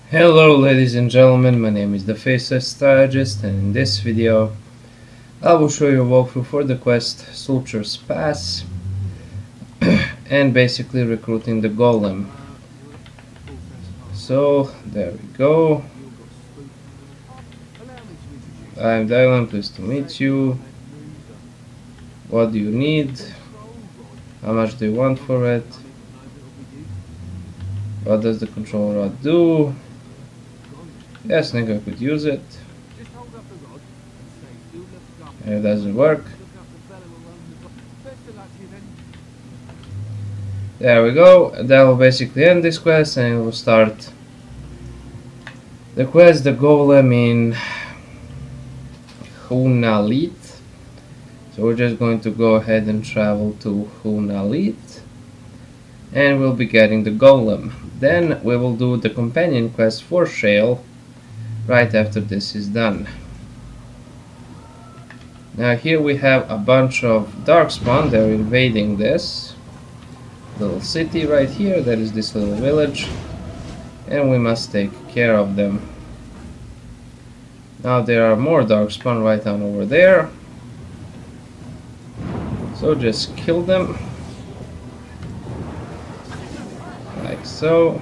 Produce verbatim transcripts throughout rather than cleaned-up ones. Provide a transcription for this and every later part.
Hello ladies and gentlemen, my name is the Faceless Strategist, and in this video I will show you a walkthrough for the quest Sulcher's Pass and basically recruiting the Golem. So there we go. I'm Dylan, pleased to meet you. What do you need? How much do you want for it? What does the control rod do? Yes, I think I could use it. It doesn't work. There we go. That will basically end this quest, and it will start the quest, the Golem in Hunalit. So we're just going to go ahead and travel to Hunalit, and we'll be getting the Golem. Then we will do the companion quest for Shale right after this is done. Now here we have a bunch of Darkspawn. They're invading this little city right here. That is this little village, and we must take care of them. Now there are more Darkspawn right down over there, so just kill them like so.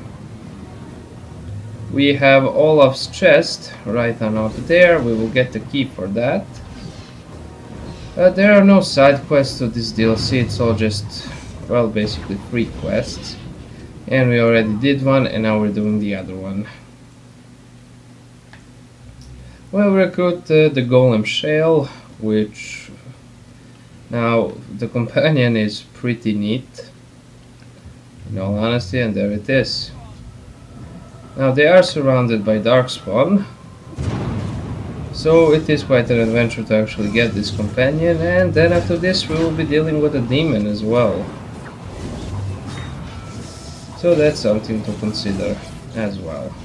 We have Olaf's chest right on out there. We will get the key for that. Uh, there are no side quests to this D L C. It's all just, well, basically free quests. And we already did one, and now we're doing the other one. We'll recruit uh, the Golem Shale, which now the companion is pretty neat, in all honesty, and there it is. Now they are surrounded by Darkspawn, so it is quite an adventure to actually get this companion, and then after this we will be dealing with a demon as well. So that's something to consider as well.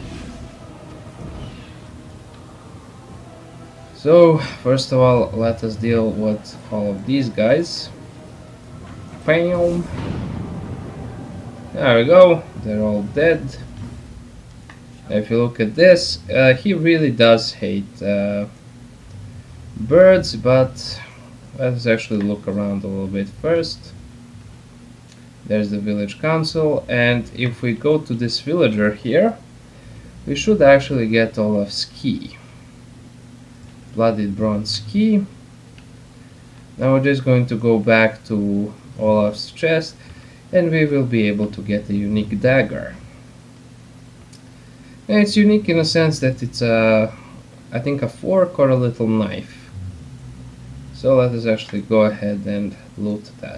So first of all, let us deal with all of these guys. Bam! There we go, they're all dead. If you look at this, uh, he really does hate uh, birds, but let's actually look around a little bit first. There's the village council, and if we go to this villager here, we should actually get Olaf's key. Bloodied bronze key. Now we're just going to go back to Olaf's chest, and we will be able to get a unique dagger. And it's unique in a sense that it's a, I think, a fork or a little knife. So let us actually go ahead and loot that.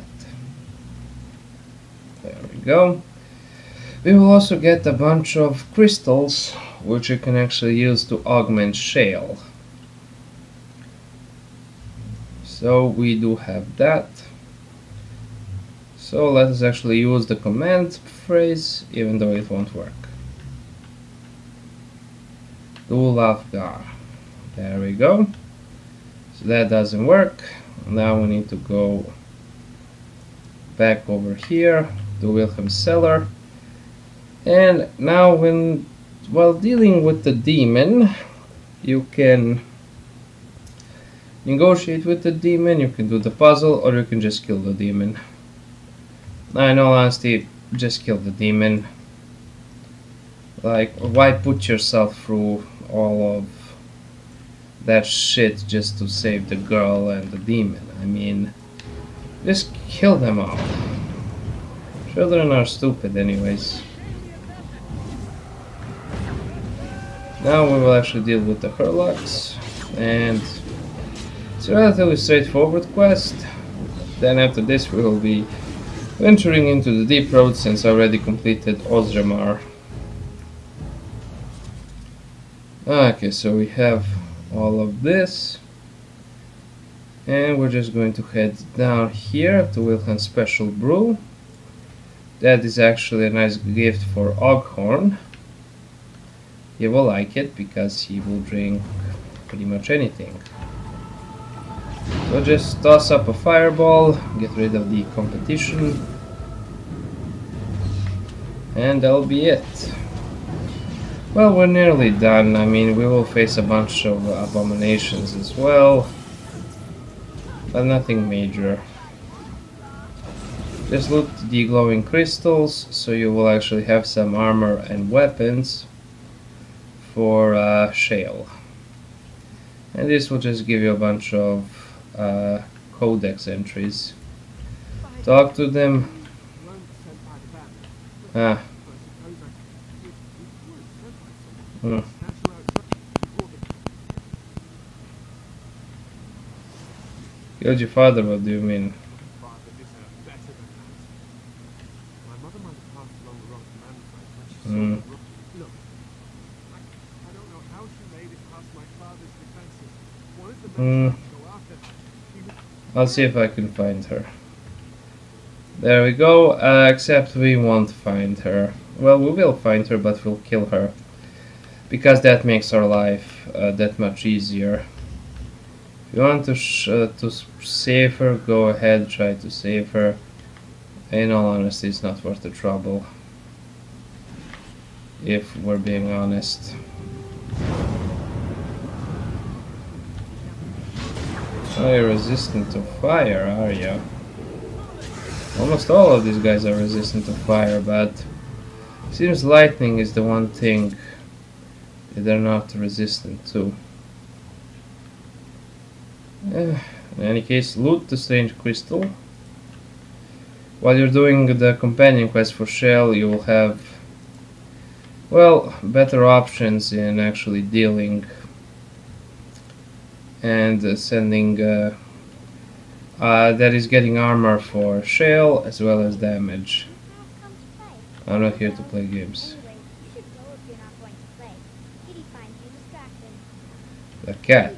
There we go. We will also get a bunch of crystals, which you can actually use to augment Shale. So we do have that. So let us actually use the command phrase, even though it won't work. Dulafgar. There we go. So that doesn't work. Now we need to go back over here to Wilhelm Cellar. And now when, while dealing with the demon, you can negotiate with the demon, you can do the puzzle, or you can just kill the demon. Now, in all honesty, just kill the demon. Like, why put yourself through all of that shit just to save the girl and the demon? I mean, just kill them all. Children are stupid anyways. Now we will actually deal with the Herlocks, and it's a relatively straightforward quest. Then after this we will be venturing into the deep road, since I already completed Ozramar. Okay, so we have all of this, and we're just going to head down here to Wilhelm's Special Brew. That is actually a nice gift for Oghorn. He will like it because he will drink pretty much anything. So just toss up a fireball, get rid of the competition, and that'll be it. Well, we're nearly done. I mean, we will face a bunch of abominations as well, but nothing major. Just loot the glowing crystals, so you will actually have some armor and weapons for uh, Shale. And this will just give you a bunch of uh, codex entries. Talk to them. Ah. Hmm. Killed your father, what do you mean? Hmm. Hmm. I'll see if I can find her. There we go, uh, except we won't find her. Well, we will find her, but we'll kill her. Because that makes our life uh, that much easier. If you want to, sh uh, to save her, go ahead, try to save her. In all honesty, it's not worth the trouble. If we're being honest. Oh, you're resistant to fire, are you? Almost all of these guys are resistant to fire, but seems lightning is the one thing that they're not resistant to. Uh, in any case, loot the strange crystal. While you're doing the companion quest for Shale, you will have, well, better options in actually dealing and uh, sending uh, uh, that is getting armor for Shale as well as damage. I'm not here to play games. The cat.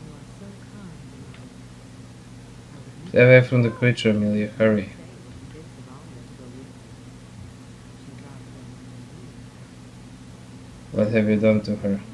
Stay away from the creature, Amelia, hurry. What have you done to her?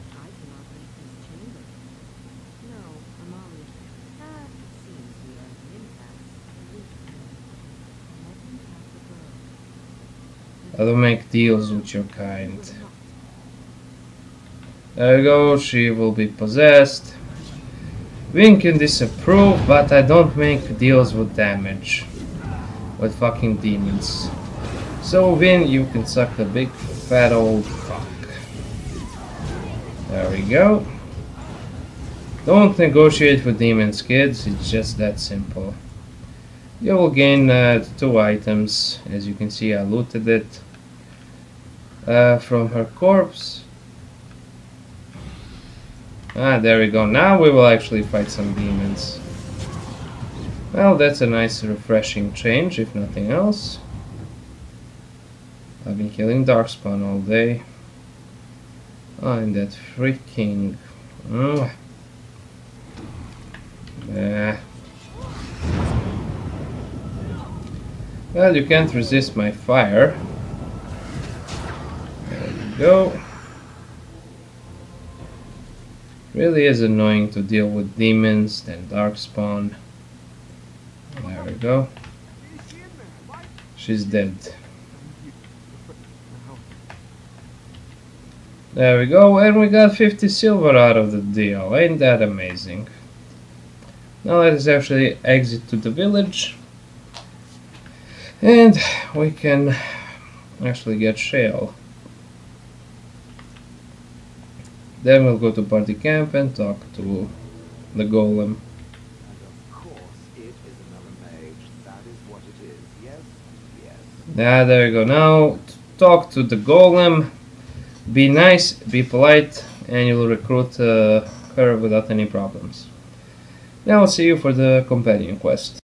I don't make deals with your kind. There you go, she will be possessed. Win can disapprove, but I don't make deals with damage. With fucking demons. So Win, you can suck a big fat old fuck. There we go. Don't negotiate with demons, kids, it's just that simple. You will gain uh, two items. As you can see, I looted it uh, from her corpse. Ah, there we go. Now we will actually fight some demons. Well, that's a nice refreshing change, if nothing else. I've been killing Darkspawn all day. Oh, and that freaking... Mm. Ah. Well, you can't resist my fire. There we go. Really is annoying to deal with demons, then Darkspawn. There we go. She's dead. There we go, and we got fifty silver out of the deal. Ain't that amazing? Now let us actually exit to the village. And we can actually get Shale. Then we'll go to party camp and talk to the golem. And of course it is another mage. That is what it is. Yes? Yes. Yeah, there you go. Now talk to the golem. Be nice, be polite, and you'll recruit uh, her without any problems. Now I'll see you for the companion quest.